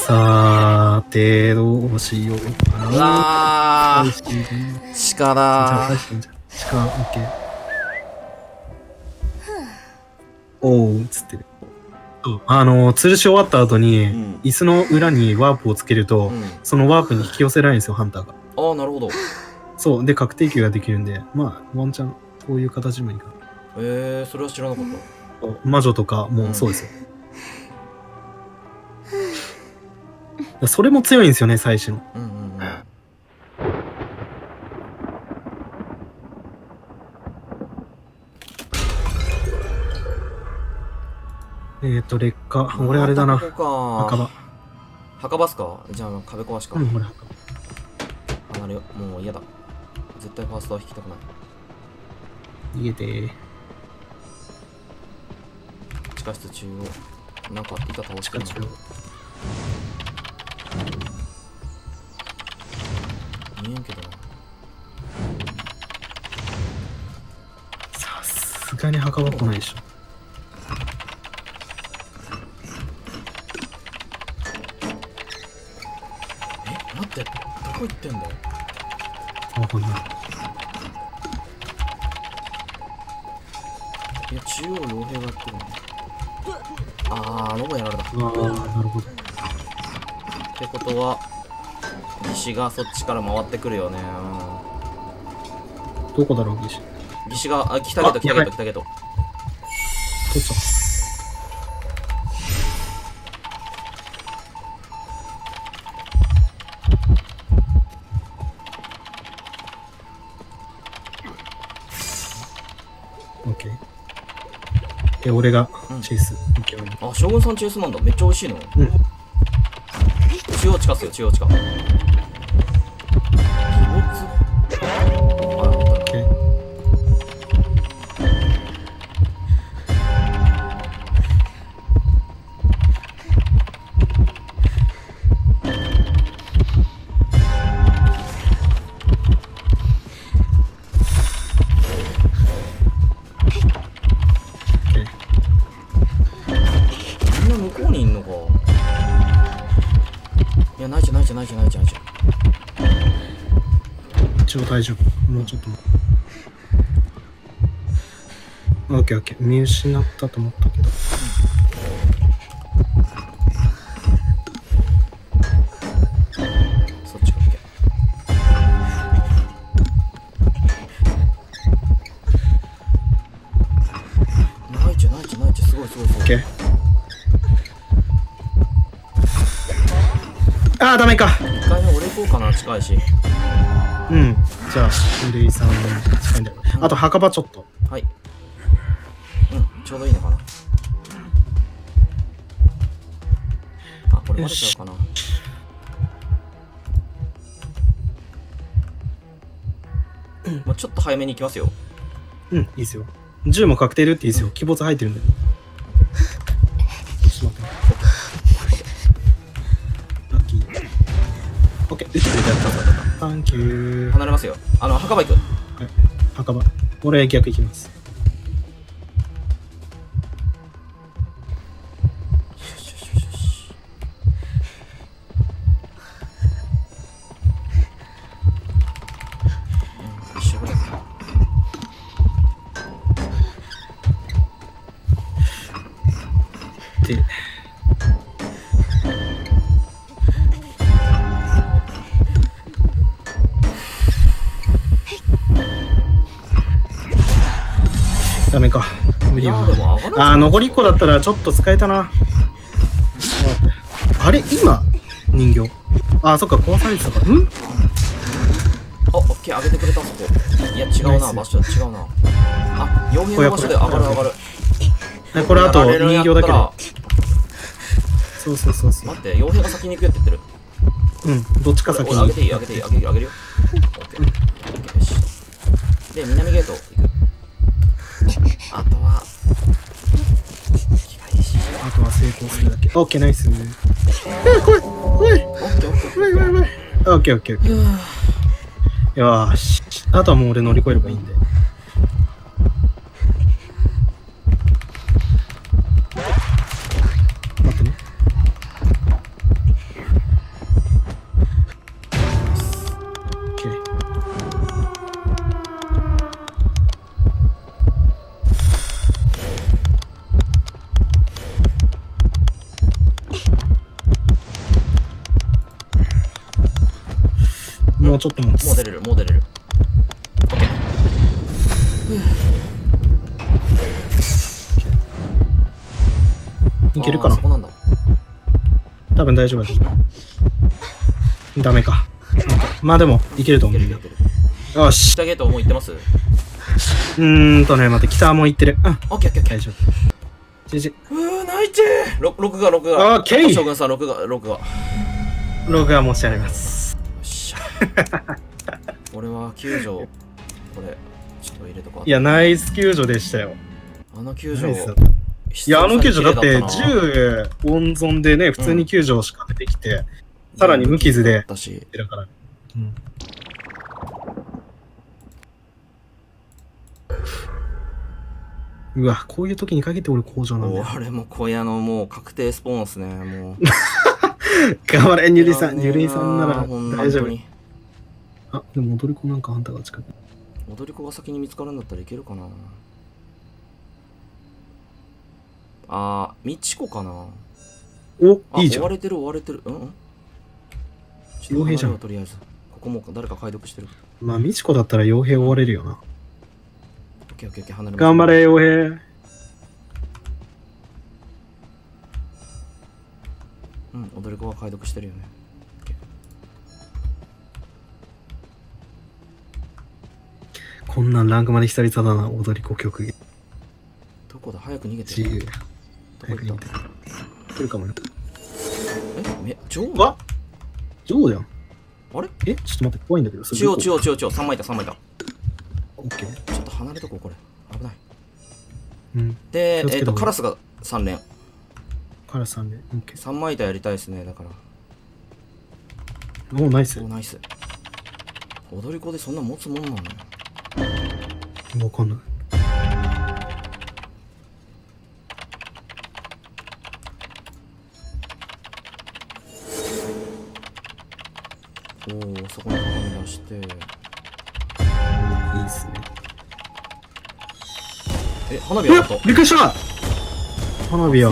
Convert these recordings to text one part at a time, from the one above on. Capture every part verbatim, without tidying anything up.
さーて、どうしようかな。 うわー、鹿だー。 鹿、オッケー。おー、つってる。あの、吊るし終わった後に、うん、椅子の裏にワープをつけると、うん、そのワープに引き寄せられるんですよ、ハンターが。 ああ、なるほど。 そう。で、確定球ができるんで、まあ、ワンチャン、こういう形でもいいかな。 えー、それは知らなかった。 魔女とかもそうですよ。うん、それも強いんですよね、最初の。うんうんうん。えっと、劣化。俺あれだな。墓場。 墓場っすか？じゃあ壁壊しか。 うん、俺墓場。離れよ。もう嫌だ。絶対ファーストは引きたくない。 逃げてー。 地下室中央。なんか板倒してるの。見えんけどな。 さすがに墓場来ないでしょ。 え、待って、どこ行ってんだよ。 わかんない。 いや、中央傭兵がやってるの。あー、ロボやられた。あー、なるほど。 ってことは、義手がそっちから回ってくるよね。 どこだろう、義手。 義手が、あ、来たけど来たけど来たけど。 どうした？オッケー。で、俺がチェイス。 うん、あ、将軍さんチェイスなんだ。めっちゃ美味しいの。 うん。 中央地下っすよ、中央地下。鬼没。ないじゃないじゃないじゃん。 一応大丈夫。もうちょっと待って。オッケーオッケー。見失ったと思ったけど。うん、 そっちかっけ。ないじゃないじゃないじゃん。すごいすごいすごい。 オッケー。あー、ダメか。 一回ね、俺行こうかな、近いし。 うん。じゃあ、レイさん近いんだよ。うん、あと、墓場ちょっと。 はい。うん、ちょうどいいのかな。あ、これバレちゃうかな。まあちょっと早めに行きますよ。 うん、いいですよ。銃も確定るっていいですよ。鬼没入ってるんだよ。ちょっと待って。オッケー、撃ってくれたやった。サンキュー。 離れますよ。あの、墓場行く。はい。 墓場。俺、逆行きます。 よしよしよしよし。うん、一緒ぐらいか。 で、ダメか。無理よ。あー、残りいっこだったらちょっと使えたな。あれ今人形。あー、そっか、壊されてたから。ん？ あ、オッケー、上げてくれた、そこ。いや、違うな、場所、違うな。あ、傭兵の場所で上がる上がる。 これあと人形だけど。そうそうそうそう。 待って、傭兵が先に行くよって言ってる。 うん、どっちか先に。 上げていい、上げていい、上げる、上げるよ。オッケー。オッケー、よし。で、南ゲート行く。あとは、 あとは成功するだけ。オッケー、ナイス。え、怖い、怖い。オッケー、オッケー。怖い、怖い、怖い。オッケー、オッケー、オッケー。よーし。あとはもう俺乗り越えればいいんで。待ってね。 もうちょっと持つ。 もう出れる、もう出れる。オッケー。 いけるかな。 そこなんだ。 多分大丈夫だ。ダメか。まあでも、いけると思う。よし。 北ゲートもう行ってます？ うーんとね、待って、北も行ってる。うん。 オッケーオッケーオッケー。 大丈夫。じじ。 うー、泣いてー。ろ録画、録画。 オッケー。 将軍さん、録画、録画。 録画申し上げます。 よっしゃ。俺は救助、これ、ちょっと入れとこう。 いや、ナイス救助でしたよ。 あの救助。 いや、あの救助だってじゅう温存でね、普通に救助しか出てきて、うん、さらに無傷で、だから、うん。うわ、こういう時に限って俺工場なんだよ。 俺も小屋のもう確定スポーンっすね、もう。 頑張れ、ニュリさん、ニュリさんなら大丈夫。 にあ、でも踊り子なんかあんたが近く。 踊り子が先に見つかるんだったらいけるかな。あー、みちこかな。 お、いいじゃん。 追われてる追われてる。うん傭兵じゃん。 とりあえず。ここも誰か解読してる。 まあ、みちこだったら傭兵追われるよな。 オッケーオッケーオッケー、離れます。 頑張れ、傭兵。 うん、踊り子は解読してるよね。 こんなんランクまで久々だな、踊り子曲芸。 どこだ、早く逃げて。 自由や。早く逃げて。来るかもよ。 え、め、ジョー？ わジョーじゃん。 あれ？ え、ちょっと待って、怖いんだけど。 中央、中央、中央、中央、さんまいだ、さんまいだ。 オッケー。 ちょっと離れとこう、これ。危ない。 うん。 で、えっと、カラスがさん連。 カラスさん連。オッケー。 さんまいだやりたいですね、だから。 おー、ナイス。 おー、ナイス。踊り子でそんな持つもんなの？ わかんない。 おお、そこに鏡出して。いいっすね。 え、花火上がった。 びっくりした。花火や。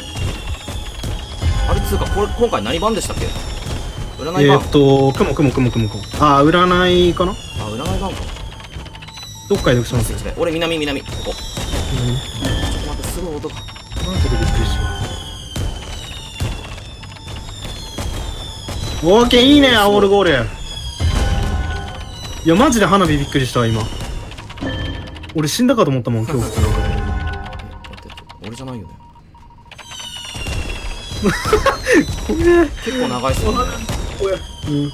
あれつうか、これ今回何番でしたっけ？占い番。 えーっと、くもくもくもくもくも。あー、占いかな？あ、 占い番か。 どっかへ読します。 俺、南、南、ここ。ちょっと待って、すごい音が。 なんてびっくりした。オーケー、いいね、アオールゴール。いや、マジで花火びっくりした、今。俺死んだかと思ったもん、今日。 待って、俺じゃないよね。 これ結構長いっすね。 これ。うん。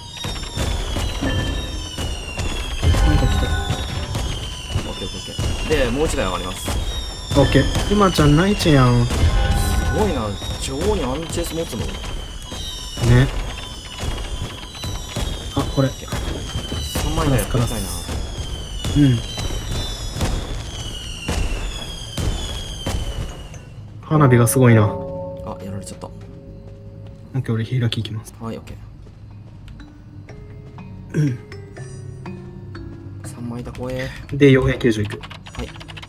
なんか来た。 オッケーオッケーオッケー。で、もう一台上がります。 オッケー。今ちゃん、ナイチやん。 すごいな、女王にアンチェス持つの。 ね。あ、これ。 さんまい台やってみたいな。 うん。花火がすごいな。 あ、やられちゃった。 オッケー、俺開きいきます。 はい、オッケー。うん。さんまいだ、怖え。 で、傭兵救助行く。 はい。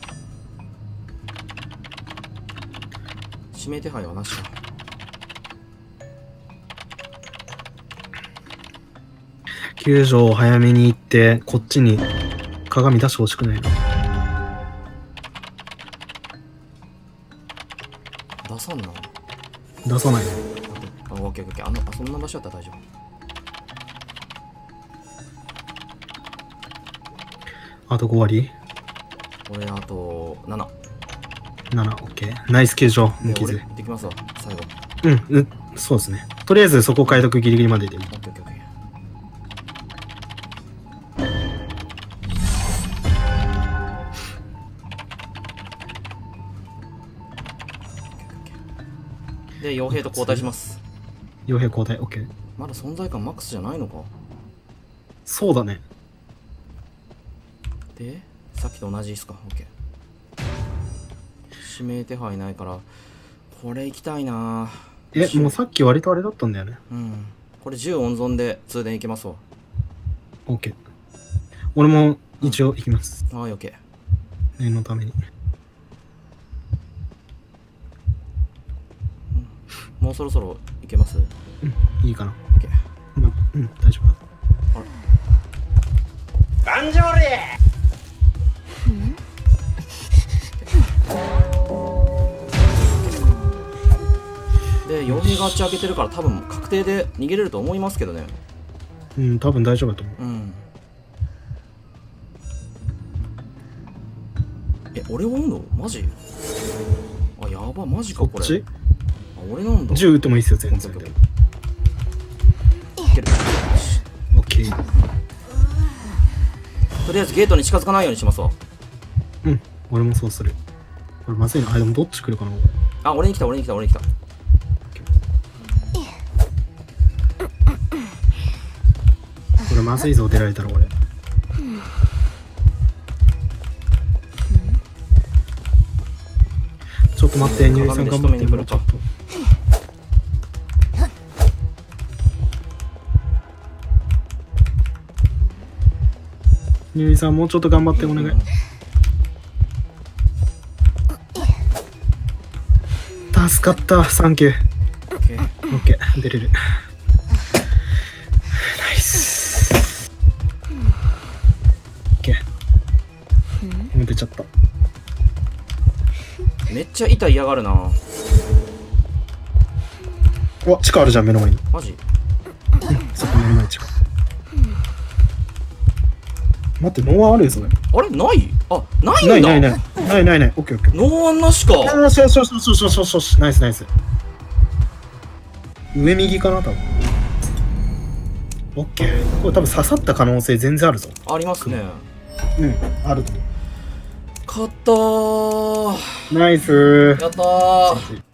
指名手配はなしか。 救助を早めに行って、こっちに鏡出してほしくないな。 出さんな。 出さない。 あ、オッケーオッケー。あの、あ、そんな場所だったら大丈夫。あとご割？ 俺、あとなな。 なな、オッケー。ナイス救助、無傷。 行ってきますわ、最後。 うん、うん、そうですね。とりあえずそこ解読ギリギリまででいい。 オッケーオッケーオッケー。で、傭兵と交代します。 傭兵交代、オッケー。 まだ存在感マックスじゃないのか。 そうだね。 で、さっきと同じですか、オッケー。指名手配ないから、これ行きたいな。 え、もうさっき割とあれだったんだよね。 うん。これじゅう温存で通電行きますわ。 オッケー。俺も一応行きます。 はい、オッケー。 念のために。 もうそろそろ行けます？ うん、いいかな。 オッケー。 まあ、うん、大丈夫だ。 あれバンジョーリで傭兵があっち開けてるから多分確定で逃げれると思いますけどね。 うん、多分大丈夫だと思う。 うん。え、俺追うのマジ？あ、やば、マジかこれ。 こっち？ あ、俺なんだ。 銃撃ってもいいっすよ、全然。 いける。 オッケー。 とりあえずゲートに近づかないようにしますわ。 うん、俺もそうする。これまずいな。あ、でもどっち来るかな。 あ、俺に来た、俺に来た、俺に来た。 これまずいぞ、出られたら俺。ちょっと待って、ニューさん頑張ってもらちょっと。ニューさんもうちょっと頑張ってお願い。助かった、サンキュー。 オッケー。 オッケー、出れる。ナイス。オッケー。もう出ちゃった。 めっちゃ痛い嫌がるな。 うわ、地下あるじゃん、目の前に。 マジ？ うん、そこ目の前地下。待って、ノーワンあるよ、それ。 あれないあ、ないんだ。 ないないない。ないないない。オッケーオッケー。 ノーワンなしか。 よしよしよしよしよしよしよし。ナイスナイス。上右かな、多分。オッケー。これ多分刺さった可能性全然あるぞ。 ありますね。 うん、あると。 勝ったー。 ナイスー。 やったー。